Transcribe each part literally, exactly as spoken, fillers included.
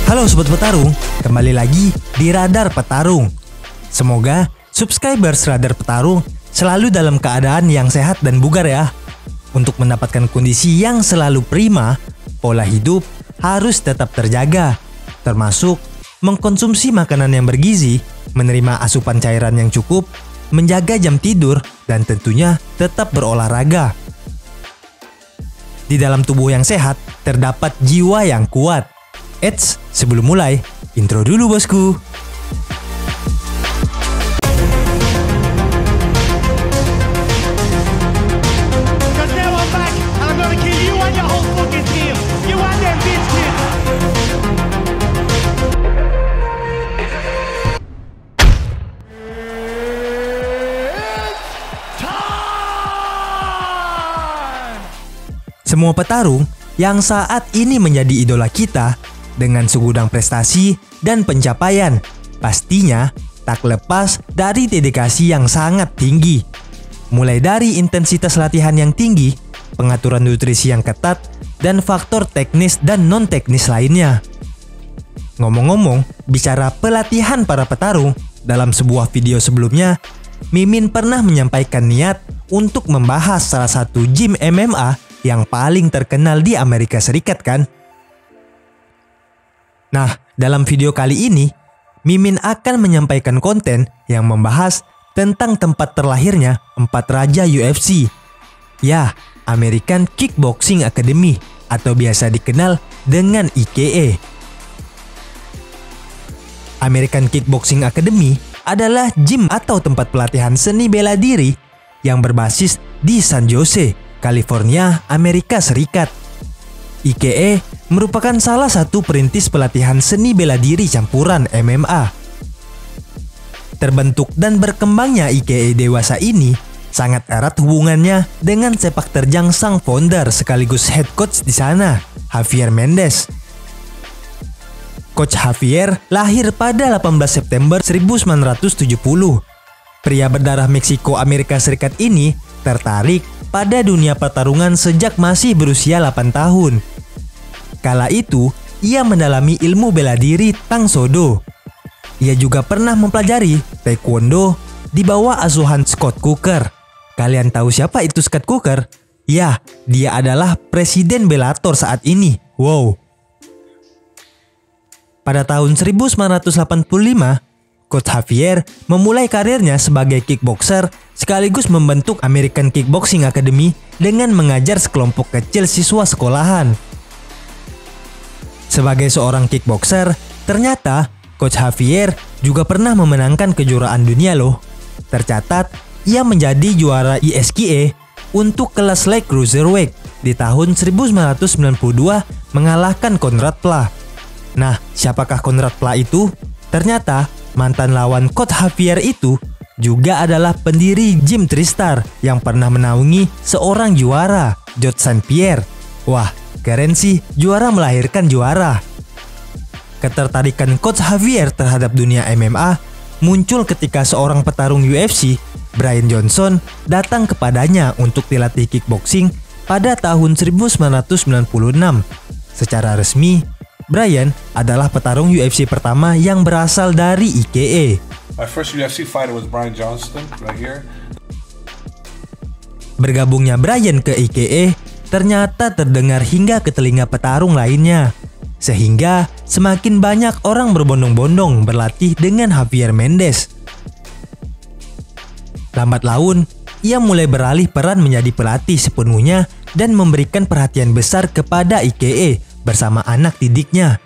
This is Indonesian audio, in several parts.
Halo Sobat Petarung, kembali lagi di Radar Petarung. Semoga subscribers Radar Petarung selalu dalam keadaan yang sehat dan bugar ya. Untuk mendapatkan kondisi yang selalu prima, pola hidup harus tetap terjaga, termasuk mengkonsumsi makanan yang bergizi, menerima asupan cairan yang cukup, menjaga jam tidur, dan tentunya tetap berolahraga. Di dalam tubuh yang sehat, terdapat jiwa yang kuat. Eits, sebelum mulai, intro dulu bosku. Semua petarung yang saat ini menjadi idola kita dengan segudang prestasi dan pencapaian pastinya tak lepas dari dedikasi yang sangat tinggi. Mulai dari intensitas latihan yang tinggi, pengaturan nutrisi yang ketat, dan faktor teknis dan non-teknis lainnya. Ngomong-ngomong, bicara pelatihan para petarung, dalam sebuah video sebelumnya, Mimin pernah menyampaikan niat untuk membahas salah satu gym M M A yang paling terkenal di Amerika Serikat kan? Nah, dalam video kali ini, Mimin akan menyampaikan konten yang membahas tentang tempat terlahirnya empat raja U F C. Ya, American Kickboxing Academy atau biasa dikenal dengan I K A. American Kickboxing Academy adalah gym atau tempat pelatihan seni bela diri yang berbasis di San Jose, California, Amerika Serikat. I K A merupakan salah satu perintis pelatihan seni bela diri campuran M M A. Terbentuk dan berkembangnya I K A dewasa ini sangat erat hubungannya dengan sepak terjang sang founder sekaligus head coach di sana, Javier Mendez. Coach Javier lahir pada delapan belas September seribu sembilan ratus tujuh puluh. Pria berdarah Meksiko Amerika Serikat ini tertarik pada dunia pertarungan sejak masih berusia delapan tahun. Kala itu, ia mendalami ilmu bela diri Tang Soo Do. Ia juga pernah mempelajari Taekwondo di bawah asuhan Scott Coker. Kalian tahu siapa itu Scott Coker? Ya, dia adalah presiden Bellator saat ini. Wow. Pada tahun seribu sembilan ratus delapan puluh lima, Coach Javier memulai karirnya sebagai kickboxer sekaligus membentuk American Kickboxing Academy dengan mengajar sekelompok kecil siswa sekolahan. Sebagai seorang kickboxer, ternyata Coach Javier juga pernah memenangkan kejuaraan dunia loh. Tercatat, ia menjadi juara I S K A untuk kelas light cruiserweight di tahun seribu sembilan ratus sembilan puluh dua mengalahkan Conrad Pla. Nah, siapakah Conrad Pla itu? Ternyata mantan lawan Coach Javier itu juga adalah pendiri Gym Tristar yang pernah menaungi seorang juara, George Saint Pierre. Wah, keren sih, juara melahirkan juara. Ketertarikan Coach Javier terhadap dunia M M A muncul ketika seorang petarung U F C, Brian Johnson, datang kepadanya untuk dilatih kickboxing pada tahun seribu sembilan ratus sembilan puluh enam. Secara resmi, Brian adalah petarung U F C pertama yang berasal dari I K A. My first U F C fighter was Brian Johnston, right here. Bergabungnya Brian ke I K A ternyata terdengar hingga ke telinga petarung lainnya, sehingga semakin banyak orang berbondong-bondong berlatih dengan Javier Mendez. Lambat laun, ia mulai beralih peran menjadi pelatih sepenuhnya dan memberikan perhatian besar kepada I K A bersama anak didiknya.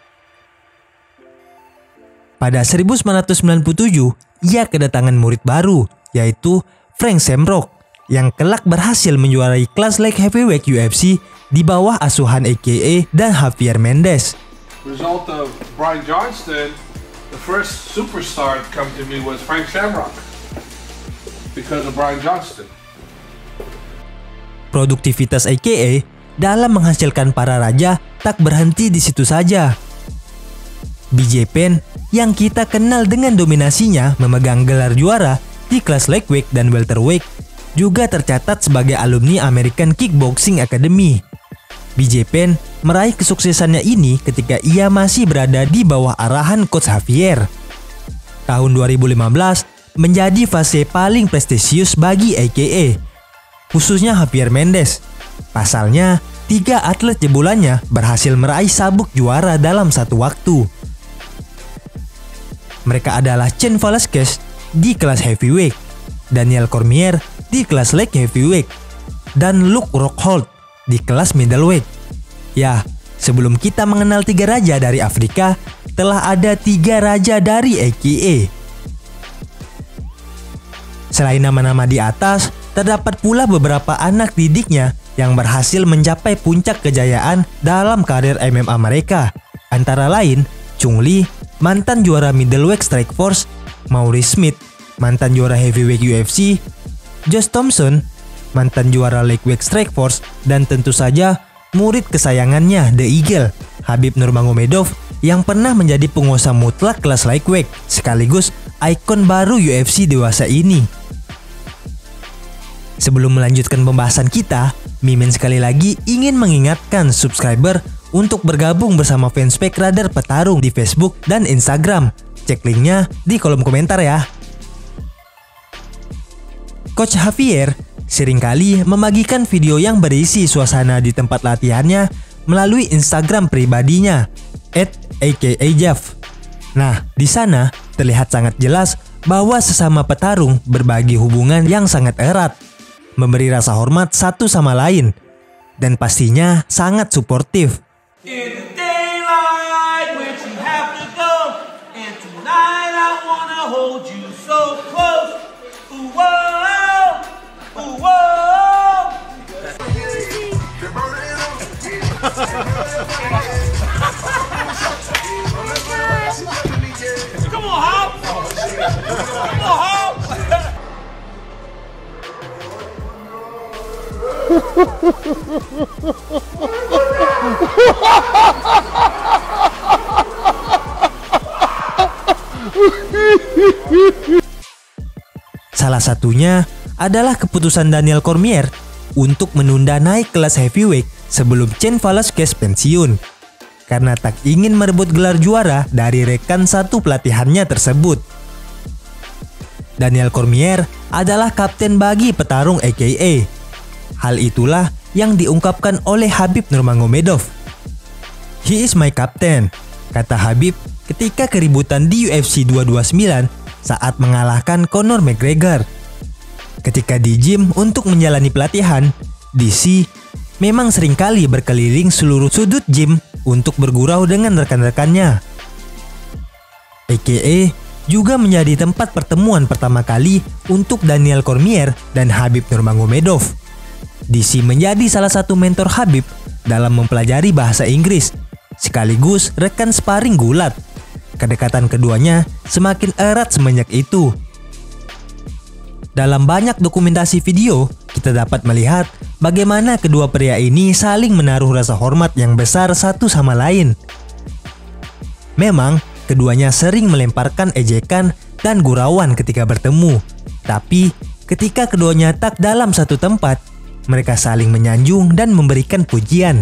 Pada seribu sembilan ratus sembilan puluh tujuh, ia kedatangan murid baru, yaitu Frank Shamrock, yang kelak berhasil menjuarai kelas light heavyweight U F C di bawah asuhan I K A dan Javier Mendez. Result of Brian Johnston, the first superstar to come to me was Frank Shamrock because of Brian Johnston. Produktivitas I K A dalam menghasilkan para raja tak berhenti di situ saja. B J Penn yang kita kenal dengan dominasinya memegang gelar juara di kelas lightweight dan welterweight juga tercatat sebagai alumni American Kickboxing Academy. B J Penn meraih kesuksesannya ini ketika ia masih berada di bawah arahan Coach Javier. Tahun dua ribu lima belas menjadi fase paling prestisius bagi A K A, khususnya Javier Mendes. Pasalnya, tiga atlet jebolannya berhasil meraih sabuk juara dalam satu waktu. Mereka adalah Cain Velasquez di kelas heavyweight, Daniel Cormier di kelas light heavyweight, dan Luke Rockhold di kelas middleweight. Ya, sebelum kita mengenal tiga raja dari Afrika, telah ada tiga raja dari A K A. Selain nama-nama di atas, terdapat pula beberapa anak didiknya yang berhasil mencapai puncak kejayaan dalam karir M M A mereka. Antara lain, Chung Lee, mantan juara middleweight Strikeforce, Maurice Smith, mantan juara heavyweight U F C, Josh Thompson, mantan juara lightweight Strikeforce, dan tentu saja murid kesayangannya The Eagle, Khabib Nurmagomedov, yang pernah menjadi penguasa mutlak kelas lightweight sekaligus ikon baru U F C dewasa ini. Sebelum melanjutkan pembahasan kita, Mimin sekali lagi ingin mengingatkan subscriber untuk bergabung bersama fanspage Radar Petarung di Facebook dan Instagram. Cek linknya di kolom komentar ya. Coach Javier seringkali membagikan video yang berisi suasana di tempat latihannya melalui Instagram pribadinya et a k a jav. Nah, di sana terlihat sangat jelas bahwa sesama petarung berbagi hubungan yang sangat erat, memberi rasa hormat satu sama lain, dan pastinya sangat suportif. Come on, Hop! Come on, Hop! Salah satunya adalah keputusan Daniel Cormier untuk menunda naik kelas heavyweight sebelum Cain Velasquez pensiun, karena tak ingin merebut gelar juara dari rekan satu pelatihannya tersebut. Daniel Cormier adalah kapten bagi petarung A K A. Hal itulah yang diungkapkan oleh Khabib Nurmagomedov. "He is my captain," kata Khabib ketika keributan di U F C dua dua sembilan saat mengalahkan Conor McGregor. Ketika di gym untuk menjalani pelatihan, D C memang seringkali berkeliling seluruh sudut gym untuk bergurau dengan rekan-rekannya. A K A juga menjadi tempat pertemuan pertama kali untuk Daniel Cormier dan Khabib Nurmagomedov. D C menjadi salah satu mentor Khabib dalam mempelajari bahasa Inggris, sekaligus rekan sparring gulat. Kedekatan keduanya semakin erat semenjak itu. Dalam banyak dokumentasi video, kita dapat melihat bagaimana kedua pria ini saling menaruh rasa hormat yang besar satu sama lain. Memang, keduanya sering melemparkan ejekan dan gurauan ketika bertemu. Tapi, ketika keduanya tak dalam satu tempat, mereka saling menyanjung dan memberikan pujian.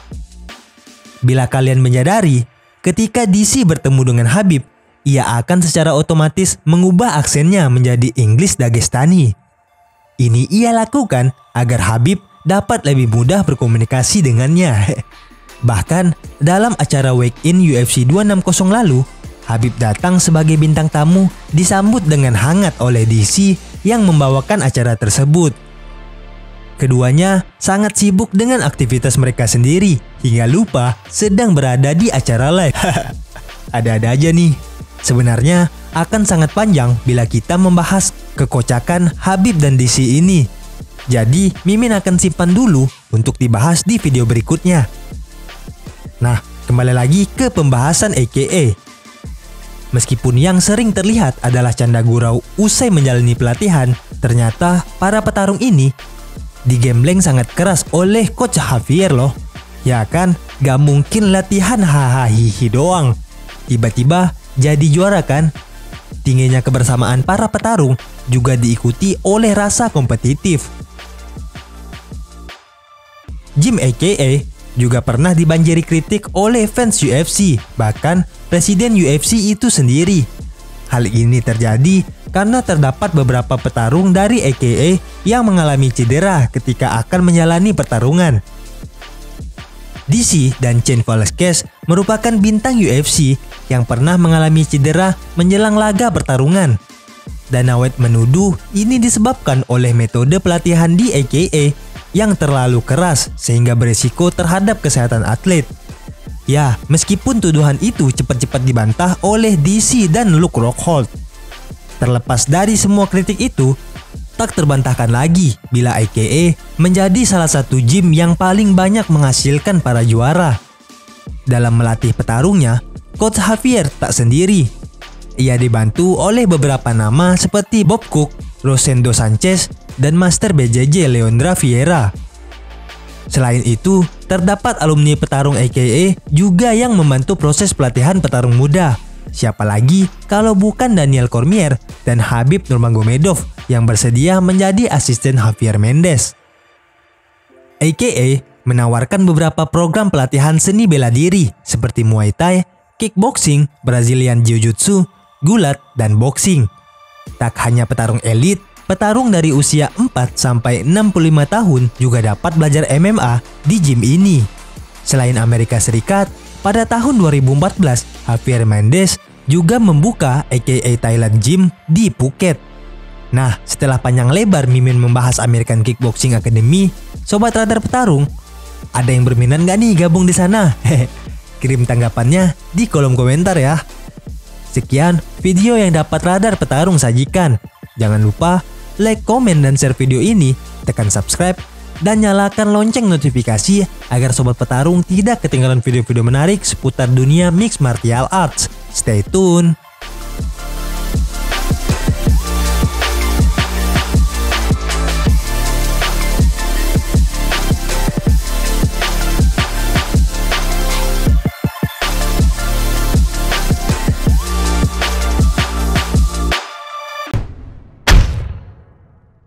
Bila kalian menyadari, ketika D C bertemu dengan Khabib, ia akan secara otomatis mengubah aksennya menjadi English Dagestani. Ini ia lakukan agar Khabib dapat lebih mudah berkomunikasi dengannya. Bahkan dalam acara Weigh-In U F C dua enam nol lalu, Khabib datang sebagai bintang tamu disambut dengan hangat oleh D C yang membawakan acara tersebut. Keduanya sangat sibuk dengan aktivitas mereka sendiri hingga lupa sedang berada di acara live. Ada-ada aja nih. Sebenarnya akan sangat panjang bila kita membahas kekocakan Khabib dan D C ini. Jadi Mimin akan simpan dulu untuk dibahas di video berikutnya. Nah, kembali lagi ke pembahasan A K A. Meskipun yang sering terlihat adalah canda gurau usai menjalani pelatihan, ternyata para petarung ini digembleng sangat keras oleh Coach Javier loh. Ya kan, gak mungkin latihan hahaha doang, tiba-tiba jadi juara kan. Tingginya kebersamaan para petarung juga diikuti oleh rasa kompetitif. Gym A K A juga pernah dibanjiri kritik oleh fans U F C, bahkan presiden U F C itu sendiri. Hal ini terjadi karena terdapat beberapa petarung dari A K A yang mengalami cedera ketika akan menjalani pertarungan. D C dan Cain Velasquez merupakan bintang U F C yang pernah mengalami cedera menjelang laga pertarungan. Dana White menuduh ini disebabkan oleh metode pelatihan di A K A yang terlalu keras sehingga berisiko terhadap kesehatan atlet. Ya, meskipun tuduhan itu cepat-cepat dibantah oleh D C dan Luke Rockhold. Terlepas dari semua kritik itu, tak terbantahkan lagi bila A K A menjadi salah satu gym yang paling banyak menghasilkan para juara. Dalam melatih petarungnya, Coach Javier tak sendiri. Ia dibantu oleh beberapa nama seperti Bob Cook, Rosendo Sanchez, dan Master B J J Leondra Vieira. Selain itu, terdapat alumni petarung A K A juga yang membantu proses pelatihan petarung muda. Siapa lagi kalau bukan Daniel Cormier dan Khabib Nurmagomedov yang bersedia menjadi asisten Javier Mendez. A K A menawarkan beberapa program pelatihan seni bela diri seperti Muay Thai, kickboxing, Brazilian Jiu-Jitsu, gulat, dan boxing. Tak hanya petarung elit, petarung dari usia empat sampai enam puluh lima tahun juga dapat belajar M M A di gym ini. Selain Amerika Serikat, pada tahun dua ribu empat belas, Javier Mendez juga membuka A K A Thailand Gym di Phuket. Nah, setelah panjang lebar Mimin membahas American Kickboxing Academy, Sobat Radar Petarung, ada yang berminat gak nih gabung di sana? Kirim tanggapannya di kolom komentar ya. Sekian video yang dapat Radar Petarung sajikan. Jangan lupa like, komen, dan share video ini, tekan subscribe, dan nyalakan lonceng notifikasi agar Sobat Petarung tidak ketinggalan video-video menarik seputar dunia mixed martial arts. Stay tune!